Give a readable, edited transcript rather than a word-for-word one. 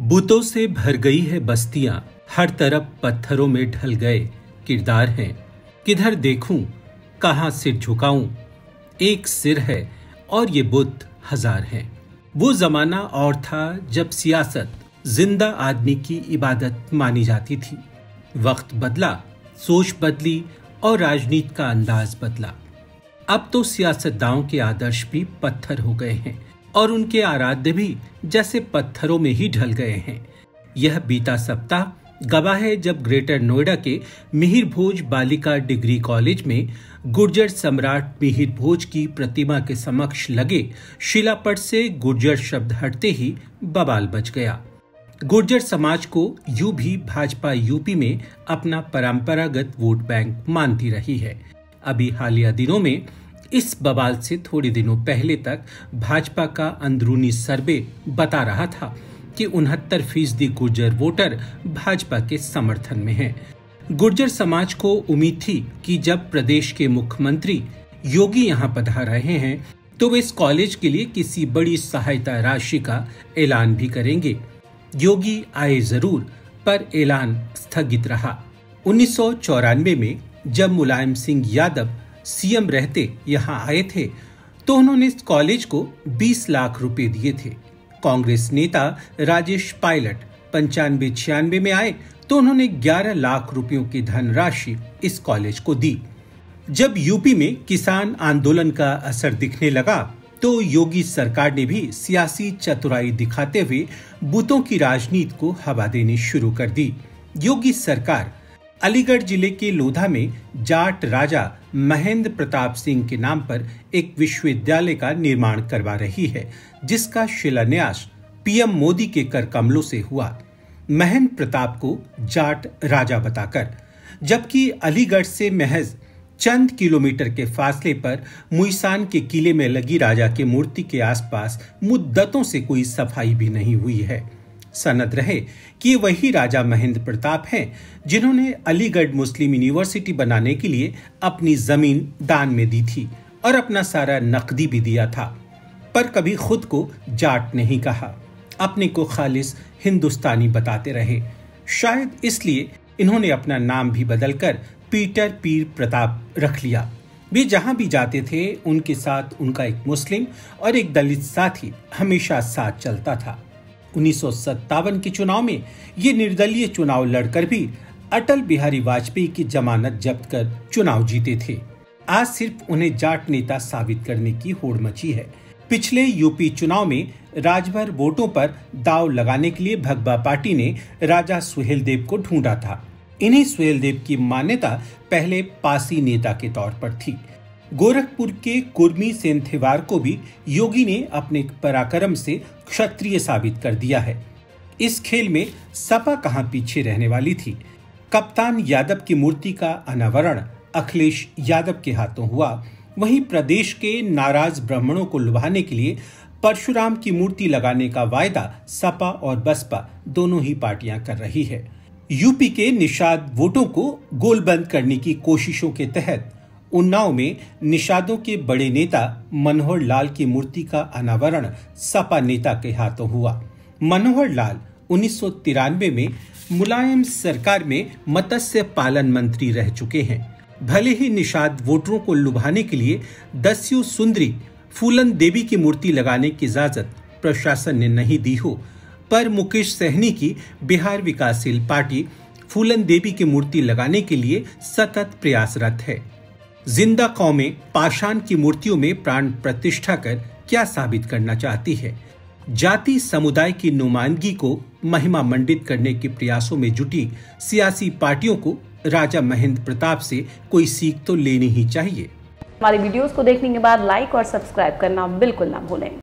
बूतों से भर गई है बस्तियां, हर तरफ पत्थरों में ढल गए किरदार हैं। किधर देखूं, कहां सिर झुकाऊं, एक सिर है और ये बुत हजार हैं। वो जमाना और था जब सियासत जिंदा आदमी की इबादत मानी जाती थी। वक्त बदला, सोच बदली और राजनीति का अंदाज बदला। अब तो सियासतदानों के आदर्श भी पत्थर हो गए हैं और उनके आराध्य भी जैसे पत्थरों में ही ढल गए हैं। यह बीता सप्ताह गवाह है जब ग्रेटर नोएडा के मिहिर भोज बालिका डिग्री कॉलेज में गुर्जर सम्राट मिहिर भोज की प्रतिमा के समक्ष लगे शिलापट से गुर्जर शब्द हटते ही बवाल बच गया। गुर्जर समाज को यूं भी भाजपा यूपी में अपना परंपरागत वोट बैंक मानती रही है। अभी हालिया दिनों में इस बवाल से थोड़े दिनों पहले तक भाजपा का अंदरूनी सर्वे बता रहा था कि 69% गुर्जर वोटर भाजपा के समर्थन में हैं। गुर्जर समाज को उम्मीद थी कि जब प्रदेश के मुख्यमंत्री योगी यहां पधार रहे हैं तो वे इस कॉलेज के लिए किसी बड़ी सहायता राशि का ऐलान भी करेंगे। योगी आए जरूर, पर ऐलान स्थगित रहा। 1994 में जब मुलायम सिंह यादव सीएम रहते यहाँ आए थे तो उन्होंने इस कॉलेज को 20 लाख रुपए दिए थे। कांग्रेस नेता राजेश पायलट 95-96 में आए तो उन्होंने 11 लाख रुपयों की धनराशि इस कॉलेज को दी। जब यूपी में किसान आंदोलन का असर दिखने लगा तो योगी सरकार ने भी सियासी चतुराई दिखाते हुए बूतों की राजनीति को हवा देनी शुरू कर दी। योगी सरकार अलीगढ़ जिले के लोधा में जाट राजा महेंद्र प्रताप सिंह के नाम पर एक विश्वविद्यालय का निर्माण करवा रही है, जिसका शिलान्यास पीएम मोदी के कर कमलों से हुआ, महेंद्र प्रताप को जाट राजा बताकर। जबकि अलीगढ़ से महज चंद किलोमीटर के फासले पर मुइसान के किले में लगी राजा की मूर्ति के आसपास मुद्दतों से कोई सफाई भी नहीं हुई है। सनद रहे कि वही राजा महेंद्र प्रताप हैं जिन्होंने अलीगढ़ मुस्लिम यूनिवर्सिटी बनाने के लिए अपनी जमीन दान में दी थी और अपना सारा नकदी भी दिया था, पर कभी खुद को जाट नहीं कहा, अपने को खालिस हिंदुस्तानी बताते रहे। शायद इसलिए इन्होंने अपना नाम भी बदलकर पीटर पीर प्रताप रख लिया। वे जहां भी जाते थे उनके साथ उनका एक मुस्लिम और एक दलित साथी हमेशा साथ चलता था। 1957 के चुनाव में ये निर्दलीय चुनाव लड़कर भी अटल बिहारी वाजपेयी की जमानत जब्त कर चुनाव जीते थे। आज सिर्फ उन्हें जाट नेता साबित करने की होड़ मची है। पिछले यूपी चुनाव में राजभर वोटों पर दाव लगाने के लिए भगवा पार्टी ने राजा सुहेलदेव को ढूंढा था। इन्हीं सुहेलदेव की मान्यता पहले पासी नेता के तौर पर थी। गोरखपुर के कुर्मी सेंथेवार को भी योगी ने अपने पराक्रम से क्षत्रिय साबित कर दिया है। इस खेल में सपा कहां पीछे रहने वाली थी। कप्तान यादव की मूर्ति का अनावरण अखिलेश यादव के हाथों हुआ। वहीं प्रदेश के नाराज ब्राह्मणों को लुभाने के लिए परशुराम की मूर्ति लगाने का वायदा सपा और बसपा दोनों ही पार्टियां कर रही है। यूपी के निषाद वोटों को गोलबंद करने की कोशिशों के तहत उन्नाव में निषादों के बड़े नेता मनोहर लाल की मूर्ति का अनावरण सपा नेता के हाथों हुआ। मनोहर लाल 1993 में मुलायम सरकार में मत्स्य पालन मंत्री रह चुके हैं। भले ही निषाद वोटरों को लुभाने के लिए दस्यु सुंदरी फूलन देवी की मूर्ति लगाने की इजाजत प्रशासन ने नहीं दी हो, पर मुकेश सहनी की बिहार विकासशील पार्टी फूलन देवी की मूर्ति लगाने के लिए सतत प्रयासरत है। जिंदा कौमें पाषाण की मूर्तियों में प्राण प्रतिष्ठा कर क्या साबित करना चाहती है? जाति समुदाय की नुमाइंदगी को महिमा मंडित करने के प्रयासों में जुटी सियासी पार्टियों को राजा महेंद्र प्रताप से कोई सीख तो लेनी ही चाहिए। हमारे वीडियोस को देखने के बाद लाइक और सब्सक्राइब करना बिल्कुल ना भूलें।